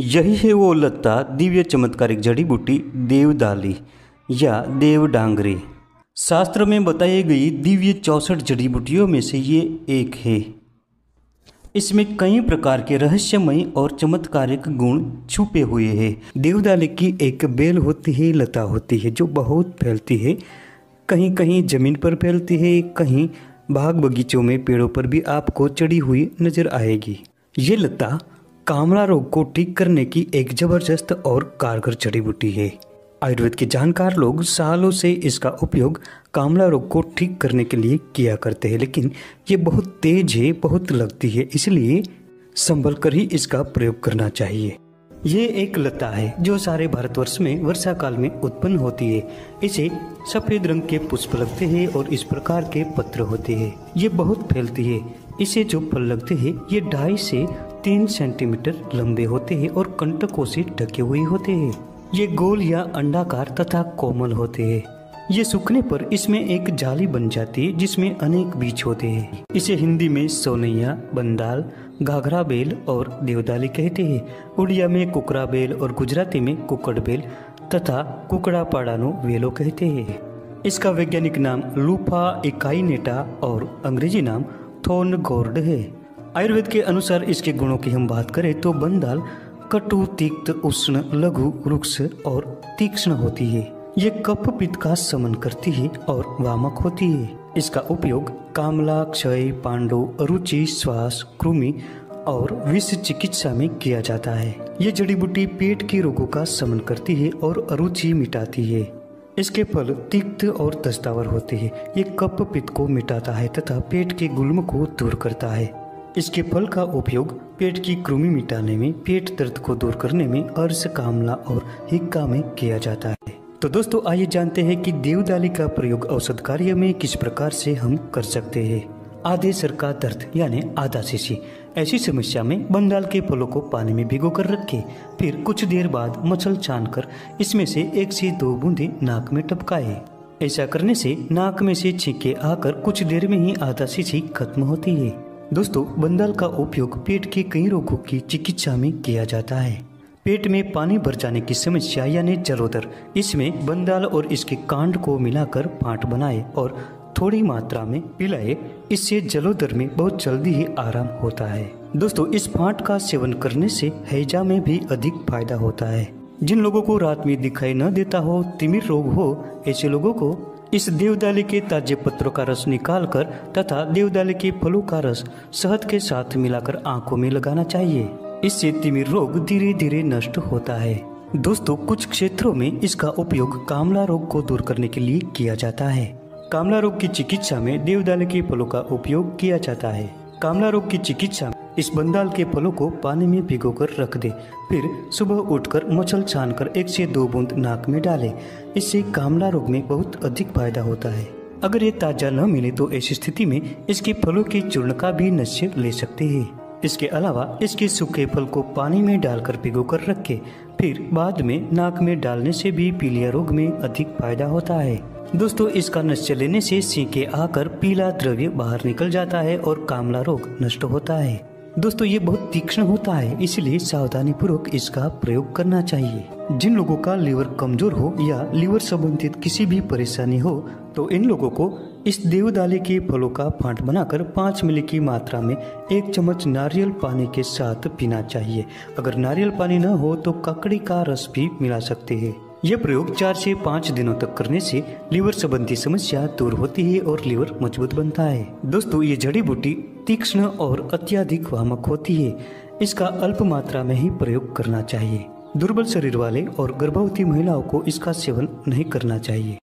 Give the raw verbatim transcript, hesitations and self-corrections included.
यही है वो लता दिव्य चमत्कारिक जड़ी बूटी देवदाली या देवडांगरी। शास्त्र में बताई गई दिव्य चौसठ जड़ी बूटियों में से ये एक है। इसमें कई प्रकार के रहस्यमय और चमत्कारिक गुण छुपे हुए हैं। देवदाली की एक बेल होती है, लता होती है जो बहुत फैलती है। कहीं कहीं जमीन पर फैलती है, कहीं बाग बगीचों में पेड़ों पर भी आपको चढ़ी हुई नजर आएगी। ये लता कामला रोग को ठीक करने की एक जबरदस्त और कारगर जड़ी बूटी है। आयुर्वेद के जानकार लोग सालों से इसका उपयोग कामला रोग को ठीक करने के लिए किया करते हैं, लेकिन ये बहुत तेज है, बहुत लगती है, इसलिए संभल कर ही इसका प्रयोग करना चाहिए। ये एक लता है जो सारे भारतवर्ष में वर्षा काल में उत्पन्न होती है। इसे सफेद रंग के पुष्प लगते हैं और इस प्रकार के पत्र होते हैं। ये बहुत फैलती है। इसे जो फल लगते हैं ये ढाई से तीन सेंटीमीटर लंबे होते हैं और कंटकों से ढके हुए होते हैं। ये गोल या अंडाकार तथा कोमल होते हैं। ये सूखने पर इसमें एक जाली बन जाती है जिसमें अनेक बीज होते हैं। इसे हिंदी में सोनैया, बंदाल, घाघरा बेल और देवदाली कहते हैं। उड़िया में कुकरा बेल और गुजराती में कुकड़ बेल तथा कुकड़ा पाड़ानो वेलो कहते हैं। इसका वैज्ञानिक नाम लूफा इकाइनेटा और अंग्रेजी नाम थोर्न गोर्ड है। आयुर्वेद के अनुसार इसके गुणों की हम बात करें तो बंदाल कटु, तिक्त, उष्ण, लघु, रुक्ष और तीक्ष्ण होती है। ये कफ पित्त का शमन करती है और वामक होती है। इसका उपयोग कामला, क्षय, पांडु, अरुचि, श्वास, कृमि और विष चिकित्सा में किया जाता है। ये जड़ी बूटी पेट के रोगों का शमन करती है और अरुचि मिटाती है। इसके फल तिक्त और दस्तावर होते हैं। ये कफ पित्त को मिटाता है तथा पेट के गुल्म को दूर करता है। इसके फल का उपयोग पेट की कृमि मिटाने में, पेट दर्द को दूर करने में, अर्श, कामला और हिक्का में किया जाता है। तो दोस्तों आइए जानते हैं कि देवदाली का प्रयोग औषध कार्य में किस प्रकार से हम कर सकते हैं। आधे सर का दर्द यानी आधा शीशी, ऐसी समस्या में बंदाल के फलों को पानी में भिगो कर रखें। फिर कुछ देर बाद मसल छान कर इसमें से एक से दो बूंदे नाक में टपकाए। ऐसा करने से नाक में से छींके आकर कुछ देर में ही आधा शीशी खत्म होती है। दोस्तों बंदाल का उपयोग पेट के कई रोगों की चिकित्सा में किया जाता है। पेट में पानी भर जाने की समस्या यानी जलोदर, इसमें बंदाल और इसके कांड को मिलाकर फांट बनाए और थोड़ी मात्रा में पिलाए। इससे जलोदर में बहुत जल्दी ही आराम होता है। दोस्तों इस फांट का सेवन करने से हैजा में भी अधिक फायदा होता है। जिन लोगों को रात में दिखाई न देता हो, तिमिर रोग हो, ऐसे लोगों को इस देवदाली के ताजे पत्रों का रस निकालकर तथा देवदाली के फलों का रस शहद के साथ मिलाकर आंखों में लगाना चाहिए। इससे तिमिर रोग धीरे धीरे नष्ट होता है। दोस्तों कुछ क्षेत्रों में इसका उपयोग कामला रोग को दूर करने के लिए किया जाता है। कामला रोग की चिकित्सा में देवदाली के फलों का उपयोग किया जाता है। कामला रोग की चिकित्सा में इस बंदाल के फलों को पानी में भिगोकर रख दे। फिर सुबह उठकर मसल छानकर एक से दो बूंद नाक में डाले। इससे कामला रोग में बहुत अधिक फायदा होता है। अगर ये ताजा न मिले तो ऐसी स्थिति में इसके फलों के चूर्ण का भी नश्य ले सकते हैं। इसके अलावा इसके सूखे फल को पानी में डालकर भिगोकर रखें। फिर बाद में नाक में डालने से भी पीलिया रोग में अधिक फायदा होता है। दोस्तों इसका नश्य लेने से सीके आकर पीला द्रव्य बाहर निकल जाता है और कामला रोग नष्ट होता है। दोस्तों ये बहुत तीक्ष्ण होता है, इसलिए सावधानी पूर्वक इसका प्रयोग करना चाहिए। जिन लोगों का लीवर कमजोर हो या लीवर संबंधित किसी भी परेशानी हो तो इन लोगों को इस देवदाली के फलों का फांट बनाकर पाँच मिली की मात्रा में एक चम्मच नारियल पानी के साथ पीना चाहिए। अगर नारियल पानी न हो तो ककड़ी का रस भी मिला सकते हैं। यह प्रयोग चार से पाँच दिनों तक करने से लीवर संबंधी समस्या दूर होती है और लीवर मजबूत बनता है। दोस्तों ये जड़ी बूटी तीक्ष्ण और अत्यधिक वामक होती है। इसका अल्प मात्रा में ही प्रयोग करना चाहिए। दुर्बल शरीर वाले और गर्भवती महिलाओं को इसका सेवन नहीं करना चाहिए।